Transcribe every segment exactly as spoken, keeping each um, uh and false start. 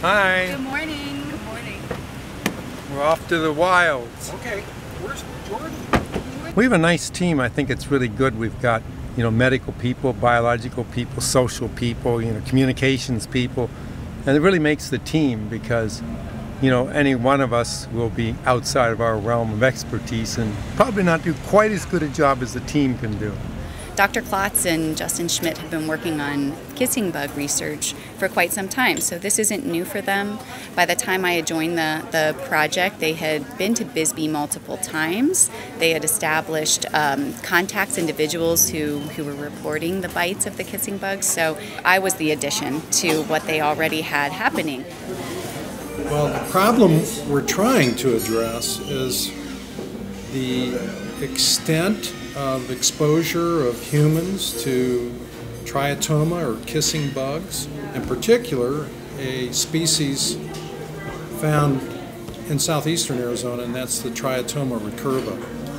Hi. Good morning. Good morning. We're off to the wilds. Okay, where's Jordan? We have a nice team. I think it's really good. We've got, you know, medical people, biological people, social people, you know, communications people. And it really makes the team because, you know, any one of us will be outside of our realm of expertise and probably not do quite as good a job as the team can do. Doctor Klotz and Justin Schmidt have been working on kissing bug research for quite some time, so this isn't new for them. By the time I had joined the, the project, they had been to Bisbee multiple times. They had established um, contacts, individuals who, who were reporting the bites of the kissing bugs, so I was the addition to what they already had happening. Well, the problem we're trying to address is the extent of exposure of humans to Triatoma or kissing bugs, in particular a species found in southeastern Arizona, and that's the Triatoma recurva.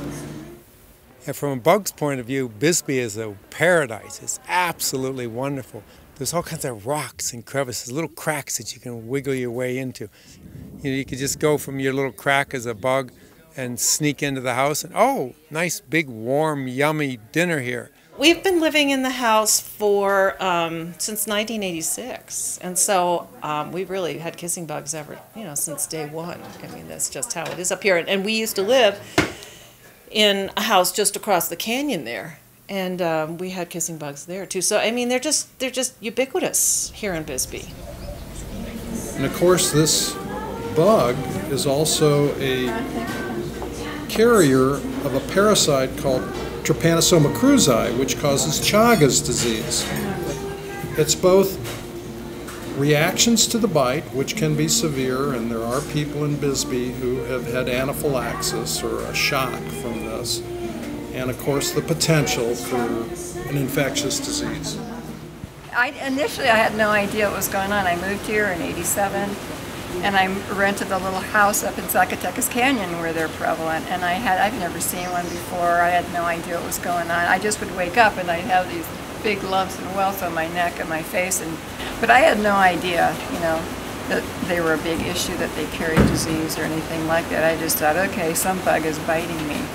And from a bug's point of view, Bisbee is a paradise. It's absolutely wonderful. There's all kinds of rocks and crevices, little cracks that you can wiggle your way into. You know, you could just go from your little crack as a bug and sneak into the house and, oh, nice big warm yummy dinner here. We've been living in the house for um, since nineteen eighty-six, and so um, we've really had kissing bugs ever, you know, since day one. I mean, that's just how it is up here. And, and we used to live in a house just across the canyon there, and um, we had kissing bugs there too. So I mean, they're just they're just ubiquitous here in Bisbee. And of course, this bug is also a carrier of a parasite called Trypanosoma cruzi, which causes Chagas disease. It's both reactions to the bite, which can be severe, and there are people in Bisbee who have had anaphylaxis or a shock from this, and of course the potential for an infectious disease. I, initially I had no idea what was going on. I moved here in eighty-seven. And I rented a little house up in Zacatecas Canyon where they're prevalent, and I had I've never seen one before. I had no idea what was going on. I just would wake up and I'd have these big lumps and welts on my neck and my face, and but I had no idea, you know, that they were a big issue, that they carried disease or anything like that. I just thought, okay, some bug is biting me.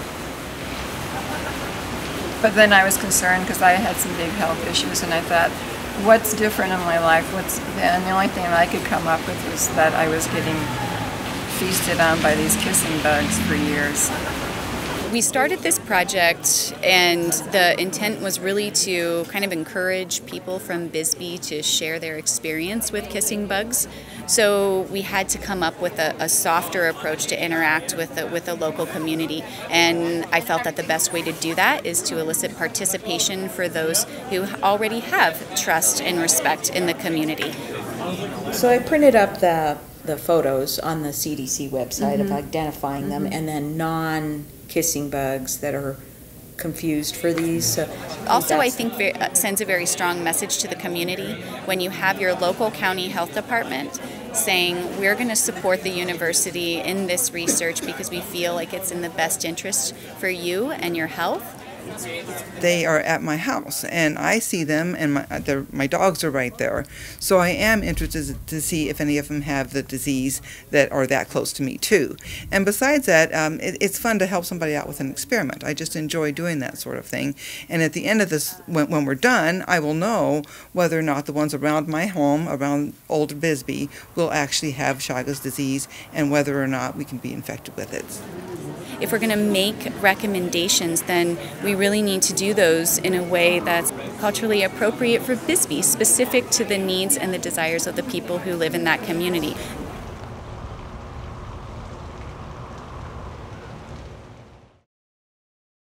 But then I was concerned because I had some big health issues, and I thought, what's different in my life? What's and the only thing that I could come up with was that I was getting feasted on by these kissing bugs for years. We started this project, and the intent was really to kind of encourage people from Bisbee to share their experience with kissing bugs. So we had to come up with a, a softer approach to interact with the, with the local community, and I felt that the best way to do that is to elicit participation for those who already have trust and respect in the community. So I printed up the, the photos on the C D C website mm-hmm. of identifying them, mm-hmm. and then non kissing bugs that are confused for these. So also, I think very, uh, sends a very strong message to the community when you have your local county health department saying, we're going to support the university in this research because we feel like it's in the best interest for you and your health. They are at my house, and I see them, and my, my dogs are right there. So I am interested to see if any of them have the disease that are that close to me too. And besides that, um, it, it's fun to help somebody out with an experiment. I just enjoy doing that sort of thing. And at the end of this, when, when we're done, I will know whether or not the ones around my home, around Old Bisbee, will actually have Chagas disease, and whether or not we can be infected with it. If we're going to make recommendations, then we really need to do those in a way that's culturally appropriate for Bisbee, specific to the needs and the desires of the people who live in that community.